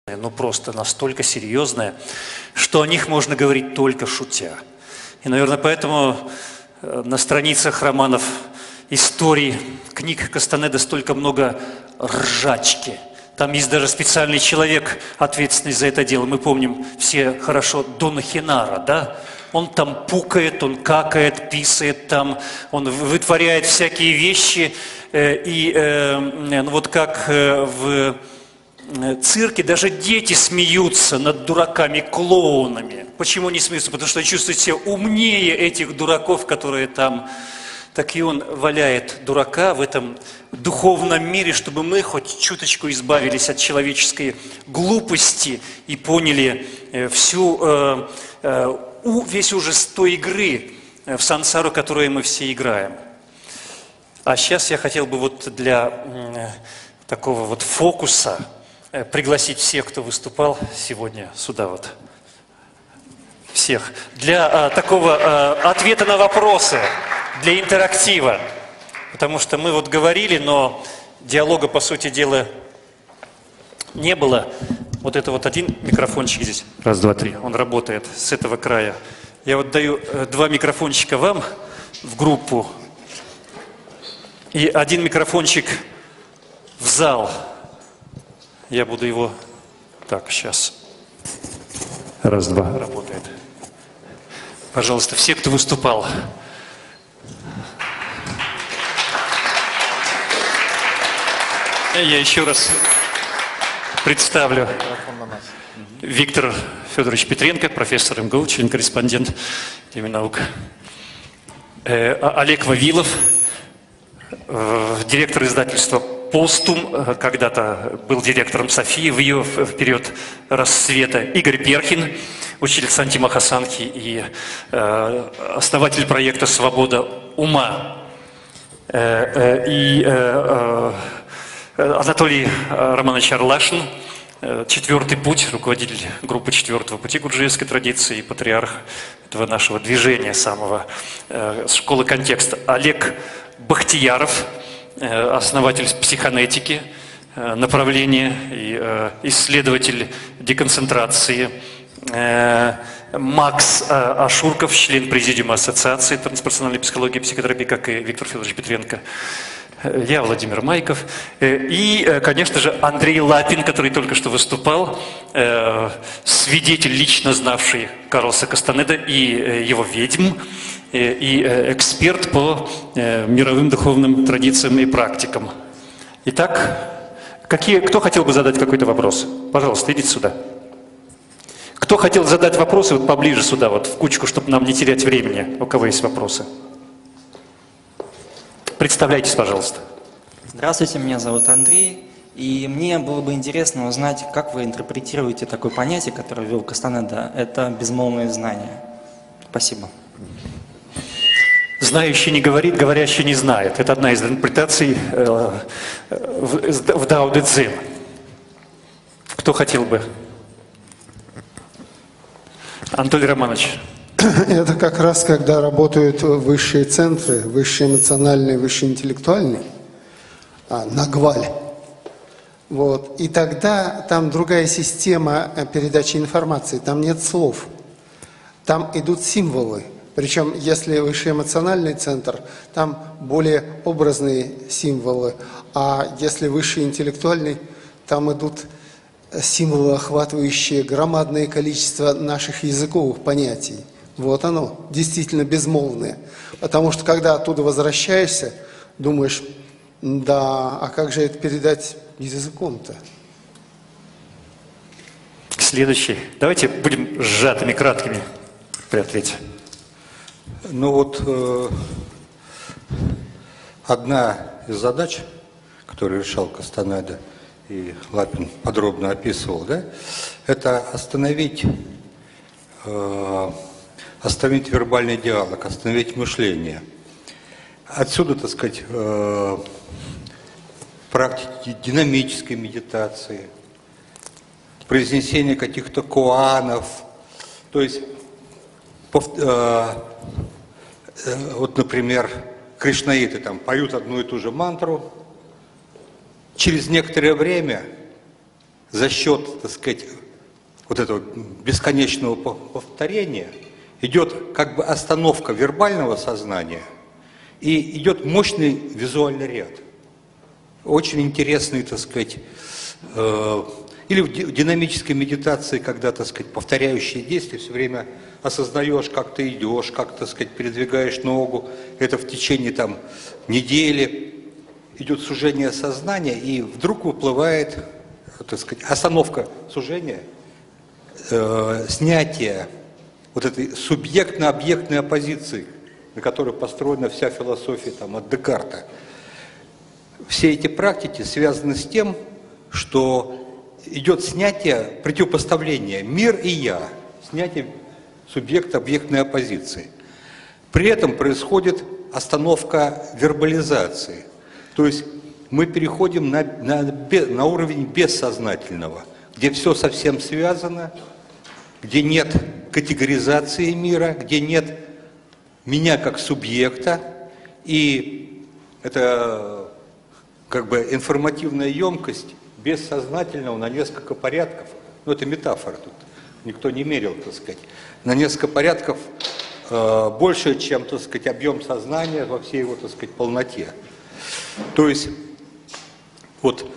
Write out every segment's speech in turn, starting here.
но просто настолько серьезное, что о них можно говорить только шутя. И, наверное, поэтому на страницах романов, историй, книг Кастанеды столько много ржачки. Там есть даже специальный человек, ответственный за это дело. Мы помним все хорошо Дона Хинара, да? Он там пукает, он какает, писает там, он вытворяет всякие вещи. Ну вот как в цирке даже дети смеются над дураками-клоунами. Почему они смеются? Потому что чувствуют себя умнее этих дураков, которые там. Так и он валяет дурака в этом духовном мире, чтобы мы хоть чуточку избавились от человеческой глупости и поняли весь ужас той игры в сансару, которую мы все играем. А сейчас я хотел бы вот для такого вот фокуса пригласить всех, кто выступал сегодня сюда вот. Всех. Для такого ответа на вопросы, для интерактива. Потому что мы вот говорили, но диалога, по сути дела, не было. Вот это вот один микрофончик здесь. Раз, два, три. Он работает с этого края. Я вот даю 2 микрофончика вам в группу. И 1 микрофончик в зал. Я буду его... Так, сейчас. Раз, два. Работает. Пожалуйста, все, кто выступал. Я еще раз представлю. Виктор Федорович Петренко, профессор МГУ, член-корреспондент Академии наук. Олег Вавилов, директор издательства «Постум», когда-то был директором «Софии» в ее период расцвета. Игорь Перхин, учитель Санти-Махасанки и основатель проекта «Свобода ума». И Анатолий Романович Арлашин, «Четвертый путь», руководитель группы «Четвертого пути» гурджиевской традиции и патриарх этого нашего движения самого, школы контекста. Олег Бахтияров, основатель психонетики, направления и исследователь деконцентрации. Макс Ашурков, член президиума Ассоциации трансперсональной психологии и психотерапии, как и Виктор Федорович Петренко. Я Владимир Майков. И, конечно же, Андрей Лапин, который только что выступал, свидетель, лично знавший Карлоса Кастанеда и его ведьм, и эксперт по мировым духовным традициям и практикам. Итак, кто хотел бы задать какой-то вопрос? Пожалуйста, идите сюда. Кто хотел задать вопросы, вот поближе сюда, вот в кучку, чтобы нам не терять времени, у кого есть вопросы? Представляйтесь, пожалуйста. Здравствуйте, меня зовут Андрей. И мне было бы интересно узнать, как вы интерпретируете такое понятие, которое ввел Кастанеда. Это безмолвное знание. Спасибо. Знающий не говорит, говорящий не знает. Это одна из интерпретаций в Дао Дэ Цзин. Кто хотел бы? Анатолий Романович. Это как раз когда работают высшие центры, высший эмоциональный, высший интеллектуальный, нагваль. Вот. И тогда там другая система передачи информации, там нет слов, там идут символы. Причем, если высший эмоциональный центр, там более образные символы, а если высший интеллектуальный, там идут символы, охватывающие громадное количество наших языковых понятий. Вот оно, действительно безмолвное. Потому что, когда оттуда возвращаешься, думаешь, да, а как же это передать языком-то? Следующий. Давайте будем сжатыми, краткими при ответе. Ну вот, одна из задач, которую решал Кастанеда, и Лапин подробно описывал, да, это остановить вербальный диалог, остановить мышление. Отсюда, так сказать, практики динамической медитации, произнесение каких-то коанов, то есть, вот, например, кришнаиты там поют одну и ту же мантру, через некоторое время за счет, так сказать, вот этого бесконечного повторения идет как бы остановка вербального сознания и идет мощный визуальный ряд. Очень интересный, так сказать, или в динамической медитации, когда, так сказать, повторяющие действия, все время осознаешь, как ты идешь, как, так сказать, передвигаешь ногу, это в течение там недели идет сужение сознания, и вдруг выплывает, так сказать, остановка сужения, снятие вот этой субъектно-объектной оппозиции, на которой построена вся философия там, от Декарта. Все эти практики связаны с тем, что идет снятие противопоставления мир и я, снятие субъекта-объектной оппозиции. При этом происходит остановка вербализации. То есть мы переходим на уровень бессознательного, где все совсем связано, где нет категоризации мира, где нет меня как субъекта, и это как бы информативная емкость бессознательного на несколько порядков, ну это метафора тут, никто не мерил, так сказать, на несколько порядков больше, чем, так сказать, объем сознания во всей его, так сказать, полноте. То есть, вот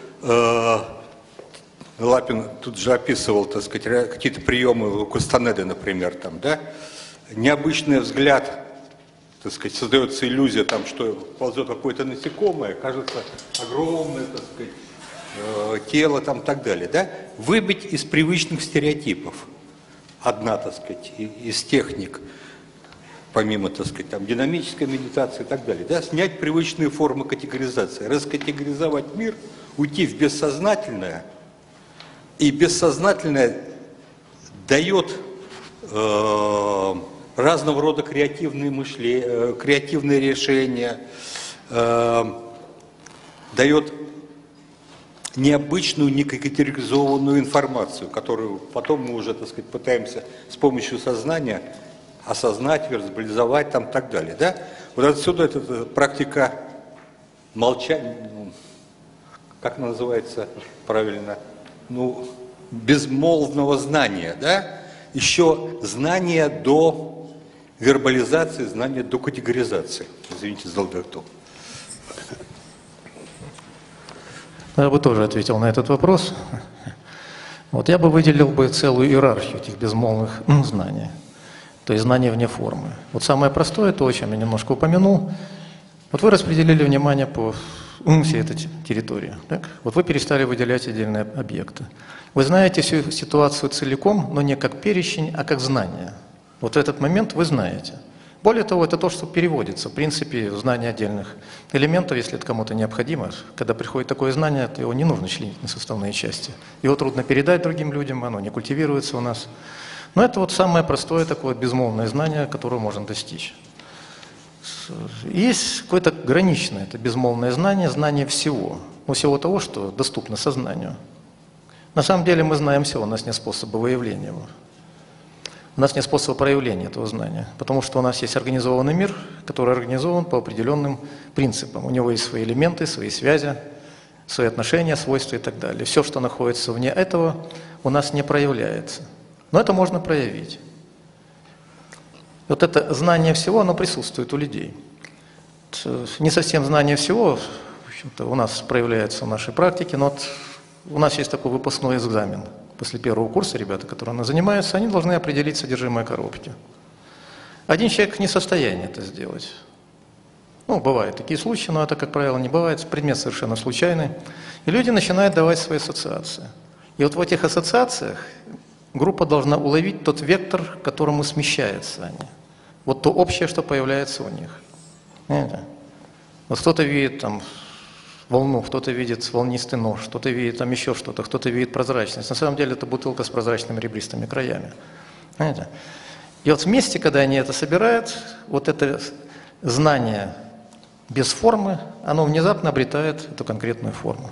Лапин тут же описывал, так сказать, какие-то приемы у Кастанеды, например, там, да, необычный взгляд, так сказать, создается иллюзия, там, что ползет какое-то насекомое, кажется огромное, так сказать, тело, там, и так далее, да, выбить из привычных стереотипов. Одна, так сказать, из техник, помимо, так сказать, там, динамической медитации и так далее, да, снять привычные формы категоризации, раскатегоризовать мир, уйти в бессознательное, и бессознательное дает разного рода креативные мышления, креативные решения, дает необычную, некатегоризованную информацию, которую потом мы уже, так сказать, пытаемся с помощью сознания осознать, вербализовать, там, и так далее. Да? Вот отсюда эта практика молчания, как называется правильно, ну, безмолвного знания, да? Еще знание до вербализации, знание до категоризации. Извините за долготу. Я бы тоже ответил на этот вопрос. Вот я бы выделил бы целую иерархию этих безмолвных знаний, то есть знания вне формы. Вот самое простое, то, о чем я немножко упомянул, вот вы распределили внимание по всей этой территории. Так? Вот вы перестали выделять отдельные объекты. Вы знаете всю ситуацию целиком, но не как перечень, а как знание. Вот в этот момент вы знаете. Более того, это то, что переводится, в принципе, в знание отдельных элементов, если это кому-то необходимо. Когда приходит такое знание, то его не нужно членить на составные части. Его трудно передать другим людям, оно не культивируется у нас. Но это вот самое простое такое безмолвное знание, которого можно достичь. Есть какое-то граничное, это безмолвное знание, знание всего. Ну, всего того, что доступно сознанию. На самом деле мы знаем все, у нас нет способа выявления его. У нас нет способа проявления этого знания, потому что у нас есть организованный мир, который организован по определенным принципам. У него есть свои элементы, свои связи, свои отношения, свойства и так далее. Все, что находится вне этого, у нас не проявляется. Но это можно проявить. Вот это знание всего, оно присутствует у людей. Не совсем знание всего, в общем-то, у нас проявляется в нашей практике, но вот у нас есть такой выпускной экзамен. После первого курса ребята, которые у нас занимаются, они должны определить содержимое коробки. Один человек не в состоянии это сделать. Ну, бывают такие случаи, но это, как правило, не бывает. Предмет совершенно случайный. И люди начинают давать свои ассоциации. И вот в этих ассоциациях группа должна уловить тот вектор, к которому смещаются они. Вот то общее, что появляется у них. Понимаете? Вот кто-то видит там волну, кто-то видит волнистый нож, кто-то видит там еще что-то, кто-то видит прозрачность. На самом деле это бутылка с прозрачными ребристыми краями. Понимаете? И вот вместе, когда они это собирают, вот это знание без формы, оно внезапно обретает эту конкретную форму.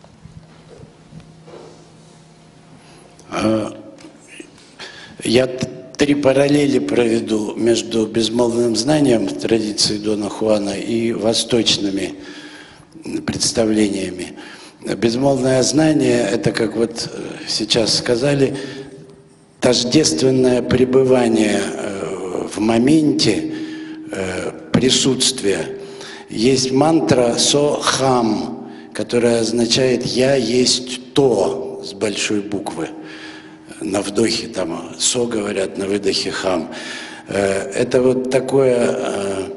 Я три параллели проведу между безмолвным знанием традиции Дона Хуана и восточными представлениями. Безмолвное знание – это, как вот сейчас сказали, тождественное пребывание в моменте присутствия. Есть мантра «со-хам», которая означает «я есть то» с большой буквы. На вдохе там «со» говорят, на выдохе «хам». Это вот такое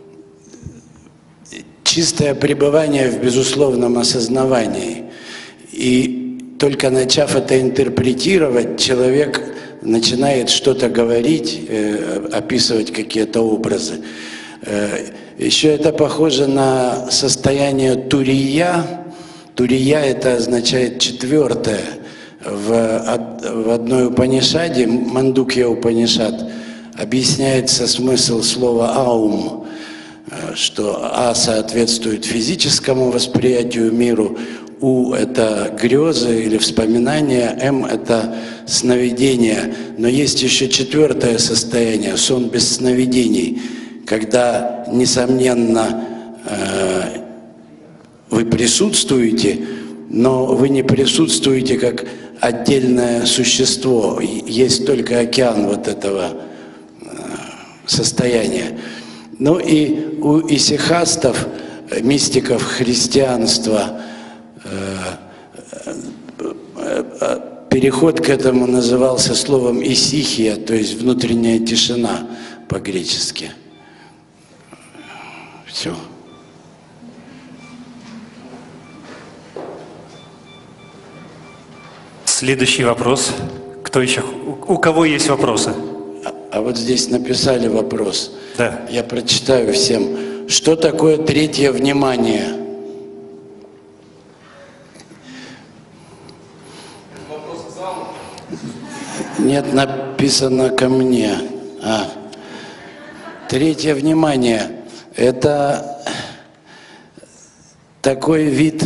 чистое пребывание в безусловном осознавании. И только начав это интерпретировать, человек начинает что-то говорить, описывать какие-то образы. Еще это похоже на состояние турия. Турия это означает четвертое. В одной Упанишаде, Мандукья Упанишад, объясняется смысл слова «аум», что «а» соответствует физическому восприятию миру, «у» — это грезы или вспоминания, «м» — это сновидение. Но есть еще четвертое состояние — сон без сновидений, когда, несомненно, вы присутствуете, но вы не присутствуете как отдельное существо. Есть только океан вот этого состояния. Ну и у исихастов, мистиков христианства, переход к этому назывался словом «исихия», то есть внутренняя тишина по-гречески. Все. Следующий вопрос. Кто еще? У кого есть вопросы? А вот здесь написали вопрос. Да. Я прочитаю всем. Что такое третье внимание? Вопрос к залу? Нет, написано ко мне. Третье внимание – это такой вид,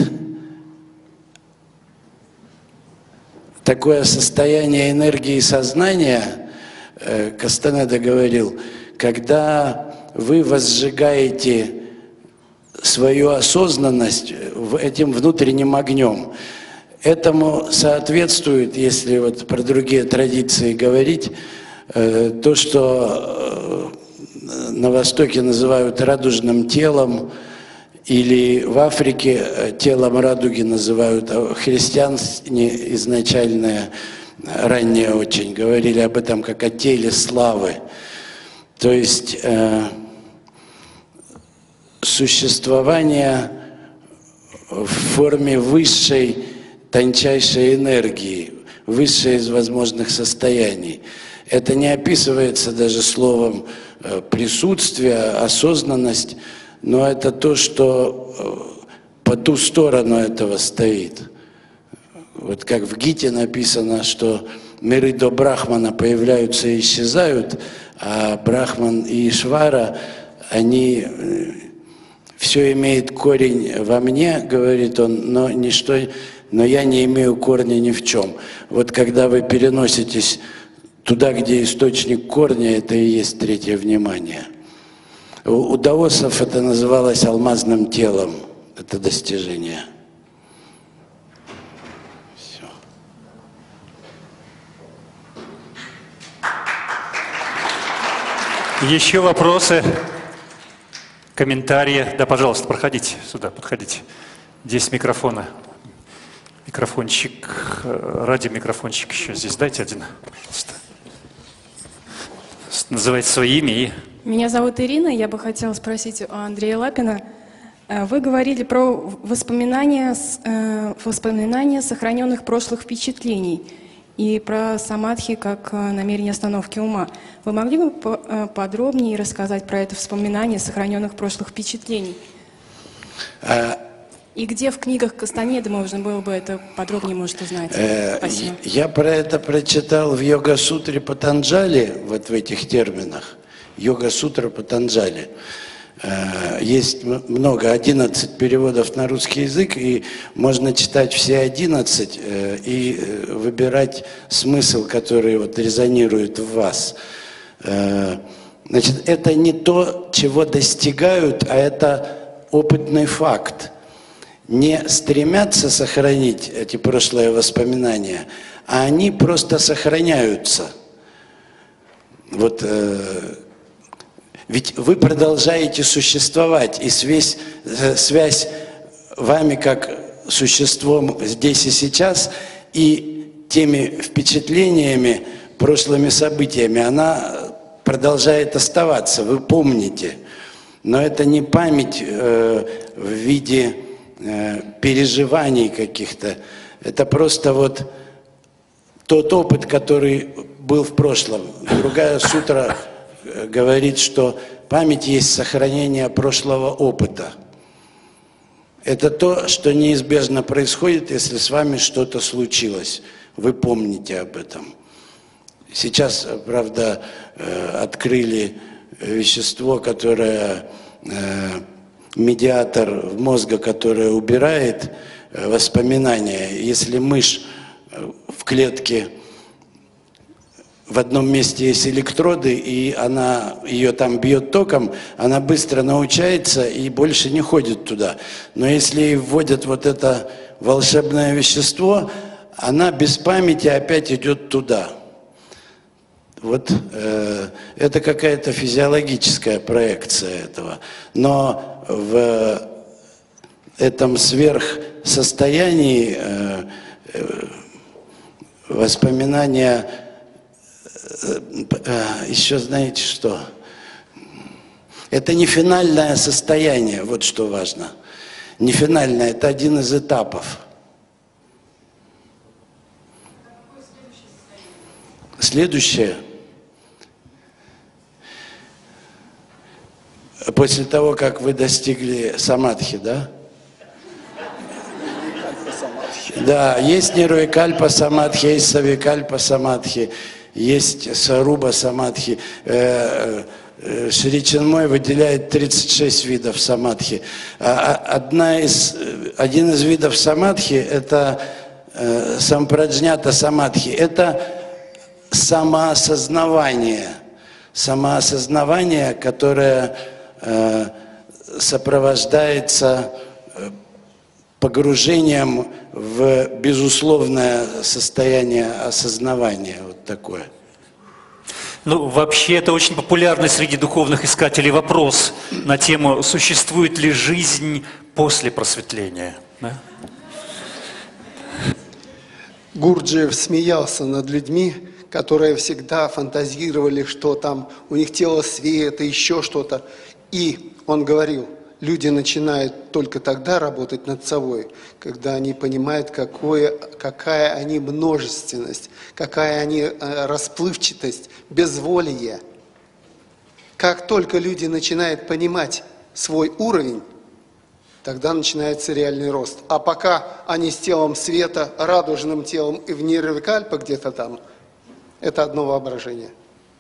такое состояние энергии сознания, Кастанеда говорил, когда вы возжигаете свою осознанность этим внутренним огнем. Этому соответствует, если вот про другие традиции говорить, то, что на Востоке называют радужным телом, или в Африке телом радуги называют, а христиане изначальные, ранние очень, говорили об этом как о теле славы. То есть существование в форме высшей, тончайшей энергии, высшей из возможных состояний. Это не описывается даже словом присутствие, осознанность, но это то, что по ту сторону этого стоит. Вот как в Гите написано, что миры до Брахмана появляются и исчезают, а Брахман и Ишвара, они, все имеет корень во мне, говорит он, но я не имею корня ни в чем. Вот когда вы переноситесь туда, где источник корня, это и есть третье внимание. У даосов это называлось алмазным телом, это достижение. Все. Еще вопросы, комментарии? Да, пожалуйста, проходите сюда, подходите. Здесь микрофоны. Микрофончик, радиомикрофончик еще здесь. Дайте один, пожалуйста. Называйте свое имя и... Меня зовут Ирина, я бы хотела спросить у Андрея Лапина. Вы говорили про воспоминания сохраненных прошлых впечатлений и про самадхи как намерение остановки ума. Вы могли бы подробнее рассказать про это воспоминание сохраненных прошлых впечатлений? И где в книгах Кастанеды можно было бы это подробнее, может, узнать? Спасибо. Я про это прочитал в Йога-сутре Патанджали, вот в этих терминах. Йога-сутра Патанджали. Есть много, 11 переводов на русский язык, и можно читать все 11 и выбирать смысл, который вот резонирует в вас. Значит, это не то, чего достигают, а это опытный факт. не стремятся сохранить эти прошлые воспоминания, а они просто сохраняются. Вот, ведь вы продолжаете существовать, и связь вами как существом здесь и сейчас, и теми впечатлениями, прошлыми событиями, она продолжает оставаться, вы помните. Но это не память в виде переживаний каких-то, это просто вот тот опыт, который был в прошлом. Другая сутра говорит, что память есть сохранение прошлого опыта. Это то, что неизбежно происходит, если с вами что-то случилось. Вы помните об этом. Сейчас, правда, открыли вещество, которое медиатор мозга, которое убирает воспоминания. Если мышь в клетке в одном месте есть электроды, и ее там бьет током, она быстро научается и больше не ходит туда. Но если ей вводят вот это волшебное вещество, она без памяти опять идет туда. Вот это какая-то физиологическая проекция этого. Но в этом сверхсостоянии воспоминания, еще знаете что? Это не финальное состояние, вот что важно. Не финальное, это один из этапов. Следующее. После того, как вы достигли самадхи, да? Да, есть нирвикальпа самадхи, есть савикальпа самадхи, есть саруба самадхи. Шри Чинмой выделяет 36 видов самадхи. Один из видов самадхи – это сампраджнята самадхи. Это самоосознавание, которое сопровождается погружением в безусловное состояние осознавания, вот такое. Ну, вообще, это очень популярный среди духовных искателей вопрос на тему, существует ли жизнь после просветления. Да? Гурджиев смеялся над людьми, которые всегда фантазировали, что там у них тело света, еще что-то. И он говорил, люди начинают только тогда работать над собой, когда они понимают, какая они множественность, какая они расплывчатость, безволие. Как только люди начинают понимать свой уровень, тогда начинается реальный рост. А пока они с телом света, радужным телом и в нирвикальпа где-то там, это одно воображение.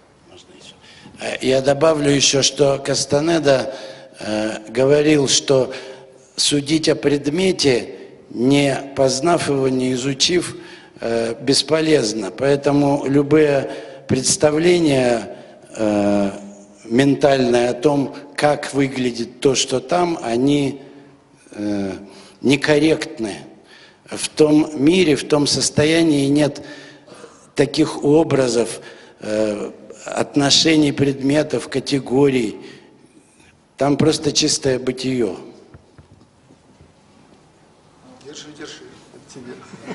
Я добавлю еще, что Кастанеда говорил, что судить о предмете, не познав его, не изучив, бесполезно. Поэтому любые представления ментальные о том, как выглядит то, что там, они некорректны. В том мире, в том состоянии нет таких образов, отношений предметов, категорий. Там просто чистое бытие. Держи, от тебя.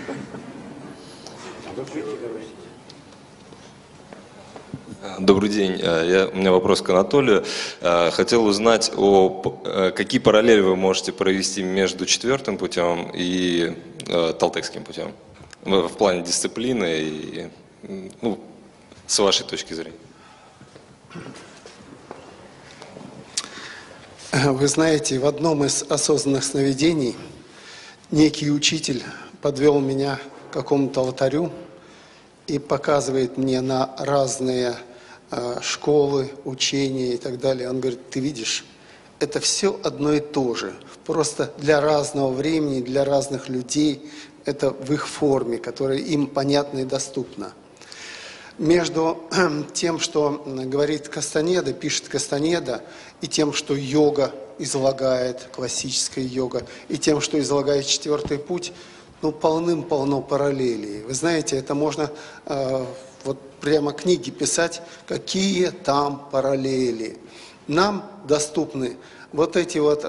Добрый день. У меня вопрос к Анатолию. Хотел узнать, какие параллели вы можете провести между четвертым путем и талтекским путем в плане дисциплины и, ну, с вашей точки зрения. Вы знаете, в одном из осознанных сновидений некий учитель подвел меня к какому-то алтарю и показывает мне на разные школы, учения и так далее. Он говорит, ты видишь, это все одно и то же. Просто для разного времени, для разных людей, это в их форме, которая им понятна и доступна. между тем, что говорит Кастанеда, пишет Кастанеда, и тем, что йога излагает, классическая йога, и тем, что излагает четвертый путь, ну, полным-полно параллелей. Вы знаете, это можно вот прямо книги писать, какие там параллели. Нам доступны вот эти вот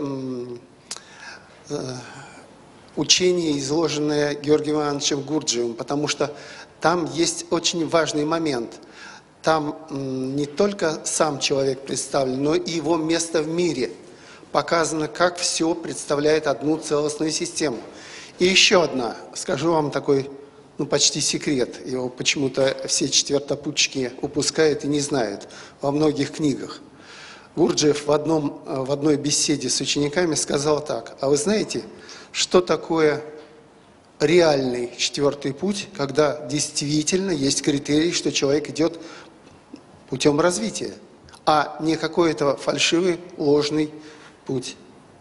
учения, изложенные Георгием Ивановичем Гурджиевым, потому что там есть очень важный момент. Там не только сам человек представлен, но и его место в мире. Показано, как все представляет одну целостную систему. И еще одна, скажу вам такой, ну, почти секрет. Его почему-то все четвертопутчики упускают и не знают во многих книгах. Гурджиев в одной беседе с учениками сказал так: а вы знаете, что такое реальный четвертый путь, когда действительно есть критерий, что человек идет путем развития, а не какой-то фальшивый, ложный путь?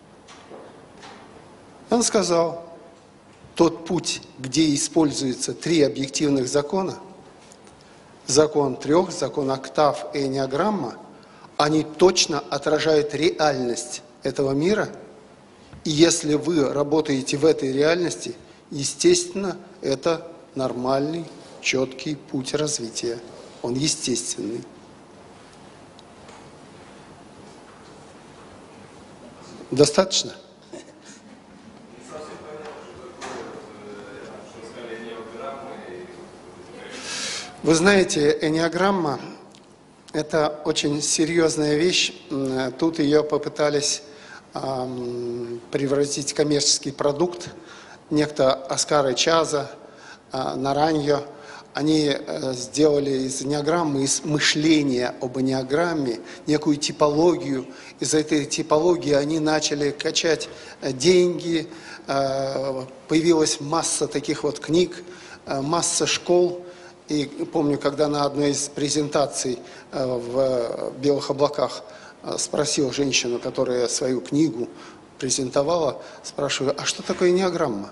Он сказал: тот путь, где используются 3 объективных закона, закон 3, закон октав и энеограмма, они точно отражают реальность этого мира. И если вы работаете в этой реальности, естественно, это нормальный, четкий путь развития. Он естественный. Достаточно? Вы знаете, энеограмма – это очень серьезная вещь. Тут ее попытались превратить в коммерческий продукт. Некто Оскар Эчаза, Нараньо, они сделали из энеограммы, из мышления об энеограмме, некую типологию. Из этой типологии они начали качать деньги. Появилась масса таких вот книг, масса школ. И помню, когда на одной из презентаций в «Белых облаках» спросил женщину, которая свою книгу презентовала, спрашиваю: а что такое энеограмма?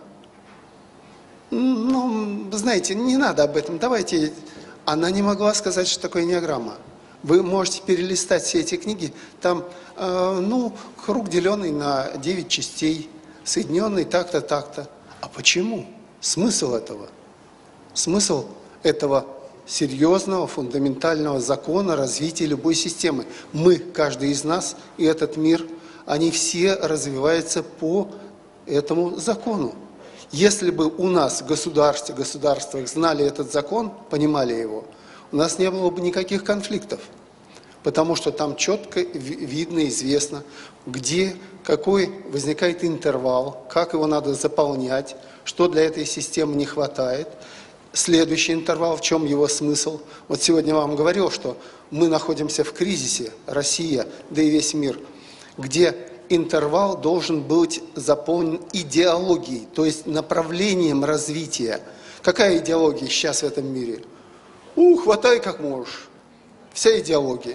Ну, знаете, не надо об этом, давайте. Она не могла сказать, что такое энеограмма. Вы можете перелистать все эти книги, там, ну, круг, деленный на 9 частей, соединенный так-то, так-то. А почему? Смысл этого? Смысл этого серьезного, фундаментального закона развития любой системы. Мы, каждый из нас, и этот мир, они все развиваются по этому закону. Если бы у нас в государствах знали этот закон, понимали его, у нас не было бы никаких конфликтов. Потому что там четко видно, известно, где, какой возникает интервал, как его надо заполнять, что для этой системы не хватает. Следующий интервал, в чем его смысл? Вот сегодня я вам говорил, что мы находимся в кризисе, Россия, да и весь мир, где интервал должен быть заполнен идеологией, то есть направлением развития. Какая идеология сейчас в этом мире? Хватай как можешь. Вся идеология.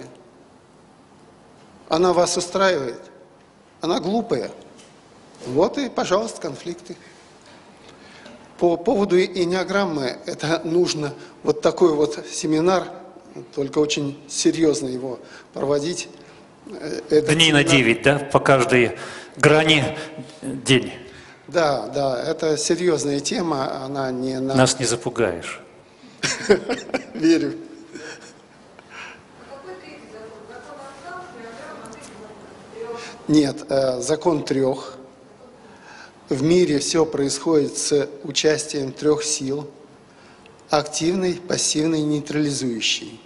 Она вас устраивает? Она глупая. Вот и, пожалуйста, конфликты. По поводу энеограммы, это нужно вот такой вот семинар, только очень серьезно его проводить. Дней на 9, да? По каждой грани день. Да, да, это серьезная тема, она не на... Нас не запугаешь. Верю. Нет, закон 3. В мире все происходит с участием 3 сил: активной, пассивной, нейтрализующей.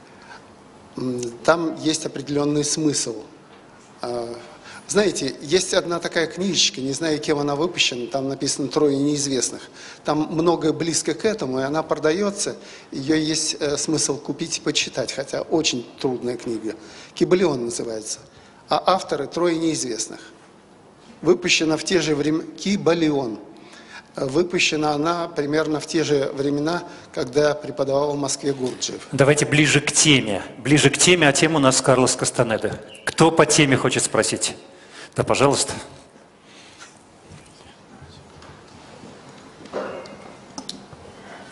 Там есть определенный смысл. Знаете, есть одна такая книжечка, не знаю, кем она выпущена, там написано «Трое неизвестных». Там многое близко к этому, и она продается, ее есть смысл купить и почитать, хотя очень трудная книга. «Кибалион» называется, а авторы «Трое неизвестных». Выпущена в те же времена, Кибалион. Выпущена она примерно в те же времена, когда преподавал в Москве Гурджиев. Давайте ближе к теме, а тема у нас Карлос Кастанеда. Кто по теме хочет спросить? Да, пожалуйста.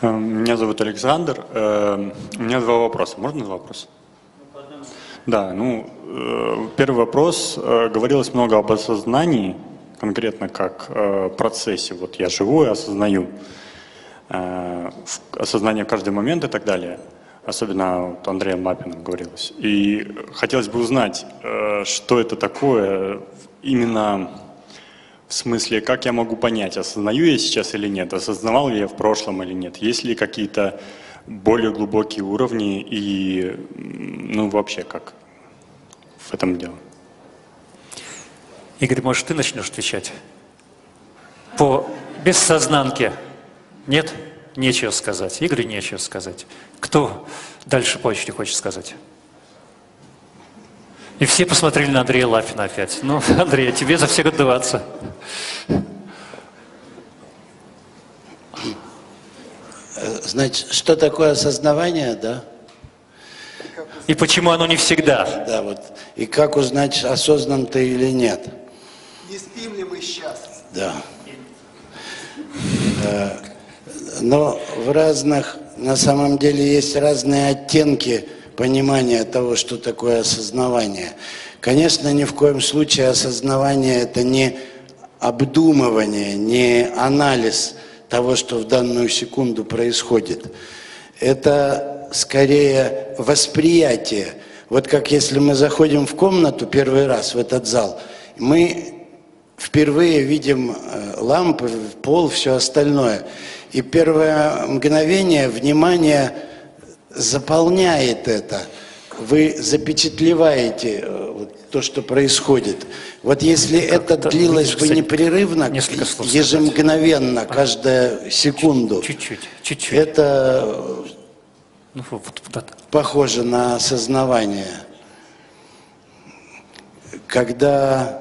Меня зовут Александр. У меня два вопроса. Можно два вопроса? Да, первый вопрос. Говорилось много об осознании, конкретно как процессе. Вот я живу и осознаю. Осознание в каждый момент и так далее. Особенно вот Андреем Лапиным говорилось. И хотелось бы узнать, что это такое именно в смысле, как я могу понять, осознаю я сейчас или нет, осознавал ли я в прошлом или нет, есть ли какие-то более глубокие уровни и, вообще как в этом дело. Игорь, может, ты начнешь отвечать? По бессознанке. Нет? Нечего сказать. Игорь, нечего сказать. Кто дальше по очереди хочет сказать? И все посмотрели на Андрея Лапина опять. Ну, Андрей, тебе за всех отдаваться. Значит, что такое осознавание, да? И почему оно не всегда? Да, вот. И как узнать, осознан ты или нет? Не спим ли мы сейчас? Да. Но в разных, на самом деле, есть разные оттенки понимания того, что такое осознавание. Конечно, ни в коем случае осознавание – это не обдумывание, не анализ того, что в данную секунду происходит. Это скорее восприятие. Вот как если мы заходим в комнату первый раз в этот зал, мы впервые видим лампы, пол, все остальное. И первое мгновение внимание заполняет это. Вы запечатлеваете то, что происходит. Вот если это длилось бы непрерывно, ежемгновенно, каждую секунду, чуть-чуть. Это похоже на осознавание. Когда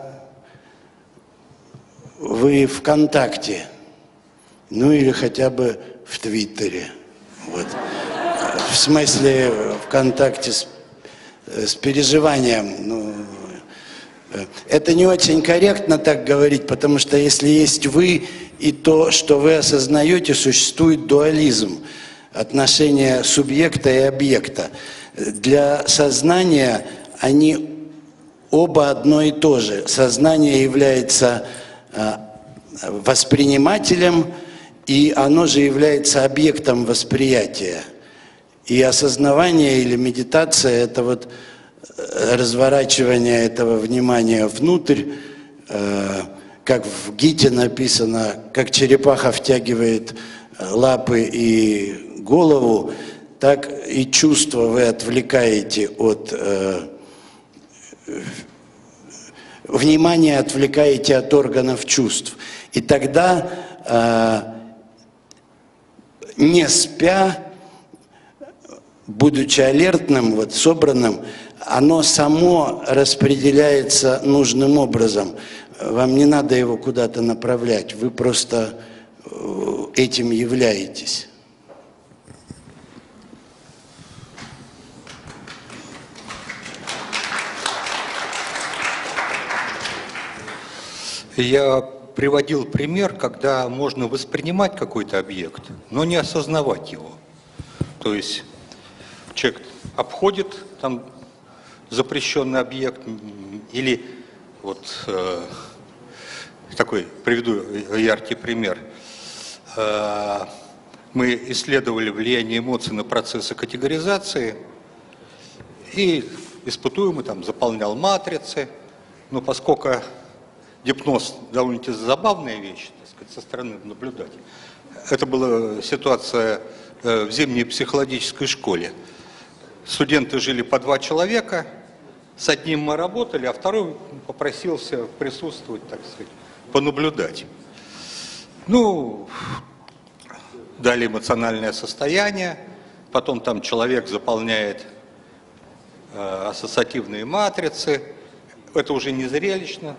вы в контакте, или хотя бы в Твиттере, вот. В смысле, в контакте с переживанием. Это не очень корректно так говорить, потому что если есть вы и то, что вы осознаете, существует дуализм, отношения субъекта и объекта. Для сознания они оба одно и то же. Сознание является воспринимателем, и оно же является объектом восприятия. И осознавание или медитация – это вот разворачивание этого внимания внутрь, как в Гите написано, как черепаха втягивает лапы и голову, так и чувства вы отвлекаете от внимания, отвлекаете от органов чувств. И тогда, не спя, будучи алертным, вот, собранным, оно само распределяется нужным образом. Вам не надо его куда-то направлять, вы просто этим являетесь. Я приводил пример, когда можно воспринимать какой-то объект, но не осознавать его. То есть человек обходит там запрещенный объект, или вот такой, приведу яркий пример. Мы исследовали влияние эмоций на процессы категоризации, и испытуемый там заполнял матрицы, но поскольку гипноз довольно-таки забавная вещь, так сказать, со стороны наблюдать. Это была ситуация в зимней психологической школе. Студенты жили по 2 человека, с одним мы работали, а второй попросился присутствовать, так сказать, понаблюдать. Дали эмоциональное состояние, потом там человек заполняет ассоциативные матрицы, это уже не зрелищно.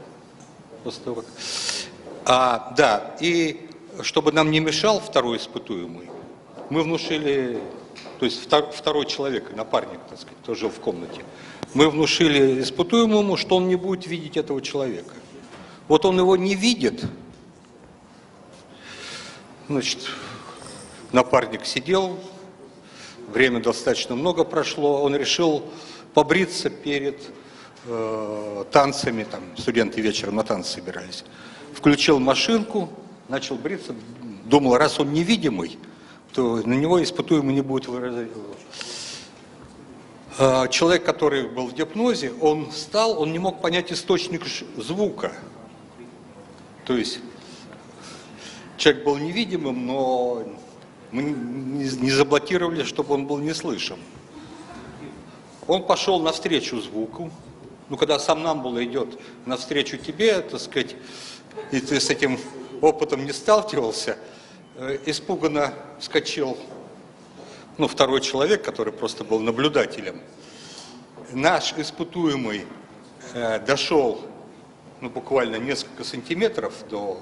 И чтобы нам не мешал второй испытуемый, мы внушили, то есть второй человек, напарник, так сказать, кто жил в комнате, мы внушили испытуемому, что он не будет видеть этого человека. Вот он его не видит, значит, напарник сидел, время достаточно много прошло, он решил побриться перед танцами, там студенты вечером на танцы собирались. Включил машинку, начал бриться, думал, раз он невидимый, то на него испытуемый не будет выражать. Человек, который был в гипнозе, он встал, он не мог понять источник звука. То есть человек был невидимым, но мы не заблокировали, чтобы он был не слышен. Он пошел навстречу звуку. Ну, когда сомнамбула идет навстречу тебе, так сказать, и ты с этим опытом не сталкивался, испуганно вскочил, ну, второй человек, который просто был наблюдателем. Наш испытуемый дошел, ну, буквально несколько сантиметров до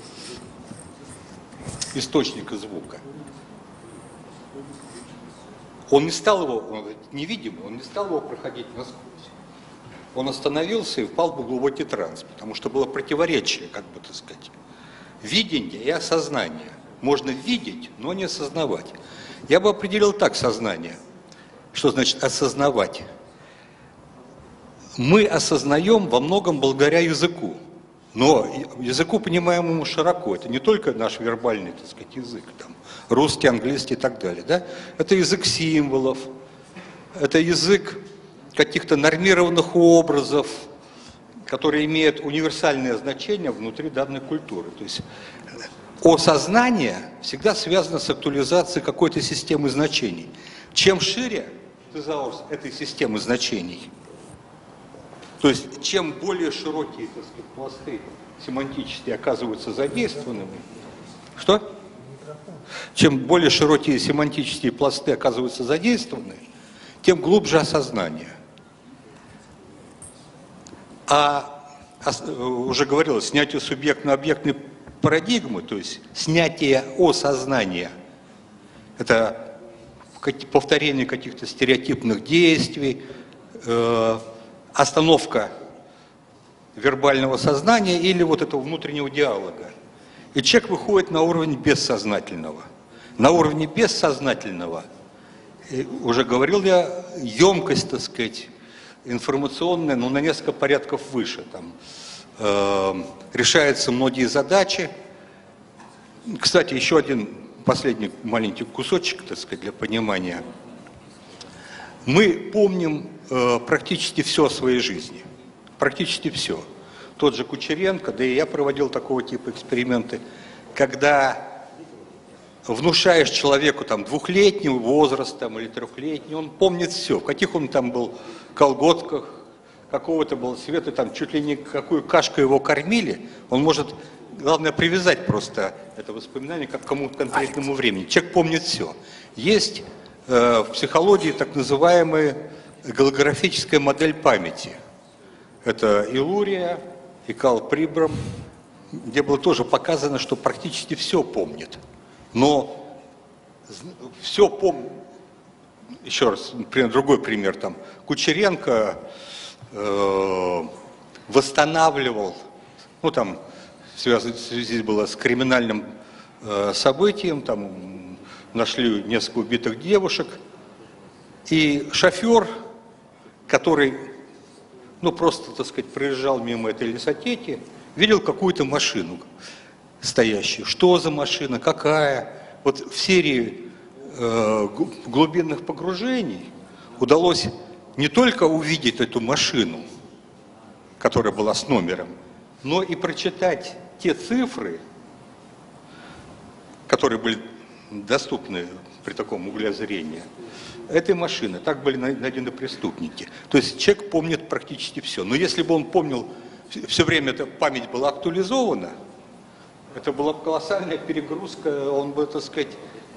источника звука. Он не стал его, он невидимый, он не стал его проходить насквозь. Он остановился и впал в глубокий транс, потому что было противоречие, как бы так сказать, видение и осознание. Можно видеть, но не осознавать. Я бы определил так сознание. Что значит осознавать? Мы осознаем во многом благодаря языку. Но языку, понимаемому широко, это не только наш вербальный, так сказать, язык, там, русский, английский и так далее. Да? Это язык символов, это язык каких-то нормированных образов, которые имеют универсальное значение внутри данной культуры. То есть осознание всегда связано с актуализацией какой-то системы значений. Чем шире тезаурус этой системы значений, то есть чем более широкие, так сказать, пласты семантические оказываются задействованными, что? Чем более широкие семантические пласты оказываются задействованы, тем глубже осознание. Уже говорилось, снятие субъектно-объектной парадигмы, то есть снятие осознания, это повторение каких-то стереотипных действий, остановка вербального сознания или вот этого внутреннего диалога. И человек выходит на уровень бессознательного. На уровне бессознательного, уже говорил я, емкость, так сказать, информационная, но на несколько порядков выше. Там решаются многие задачи. Кстати, еще один последний маленький кусочек, так сказать, для понимания. Мы помним практически все о своей жизни. Практически все. Тот же Кучеренко, да и я проводил такого типа эксперименты, когда внушаешь человеку там 2-летнего возраста или 3-летнего, он помнит все, в каких он там был колготках, какого-то был цвета, там чуть ли не какую кашку его кормили, он может, главное, привязать просто это воспоминание к какому-то конкретному времени. Человек помнит все. Есть в психологии так называемая голографическая модель памяти. Это Илурия и Карл Прибрам, где было тоже показано, что практически все помнит. Но все помнит. Еще раз, например, другой пример. Там, Кучеренко восстанавливал, ну там, связь была с криминальным событием, там нашли несколько убитых девушек, и шофер, который, ну просто, так сказать, проезжал мимо этой лесотеки, видел какую-то машину стоящую. Что за машина, какая? Вот в серии глубинных погружений удалось не только увидеть эту машину, которая была с номером, но и прочитать те цифры, которые были доступны при таком угле зрения, этой машины. Так были найдены преступники. То есть человек помнит практически все. Но если бы он помнил, все время эта память была актуализована, это была колоссальная перегрузка, он бы, так сказать,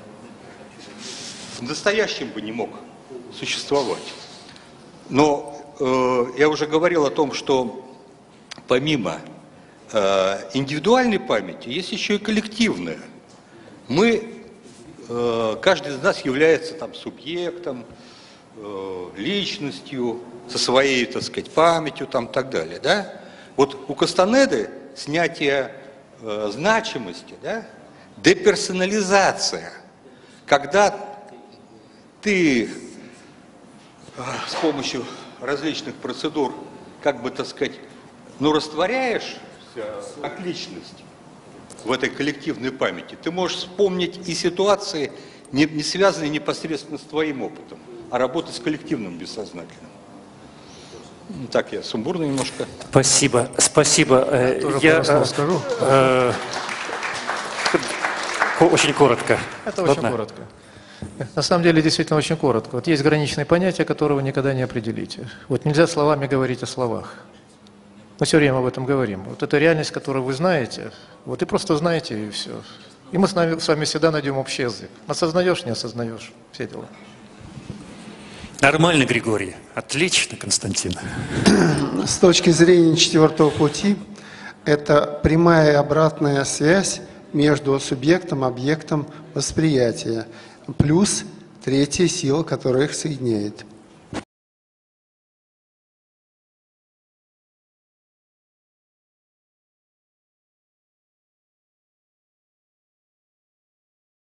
в настоящем бы не мог существовать. Но я уже говорил о том, что помимо индивидуальной памяти есть еще и коллективная. Каждый из нас является там субъектом, личностью, со своей, так сказать, памятью там, и так далее. Да? Вот у Кастанеды снятие значимости, да, деперсонализация. когда ты с помощью различных процедур, как бы, так сказать, ну, растворяешься как личность в этой коллективной памяти, ты можешь вспомнить и ситуации, не связанные непосредственно с твоим опытом, а работать с коллективным бессознательным. Так, я сумбурно немножко. Спасибо, спасибо. Я скажу. Очень коротко. Это очень коротко. На самом деле, действительно очень коротко. Вот есть граничные понятия, которые вы никогда не определите. Вот нельзя словами говорить о словах. Мы все время об этом говорим. Вот это реальность, которую вы знаете, вот и просто знаете, и все. И мы с вами всегда найдем общий язык. Осознаешь, не осознаешь, все дела. Нормально, Григорий. Отлично, Константин. С точки зрения четвертого пути, это прямая и обратная связь между субъектом и объектом восприятия, плюс третья сила, которая их соединяет.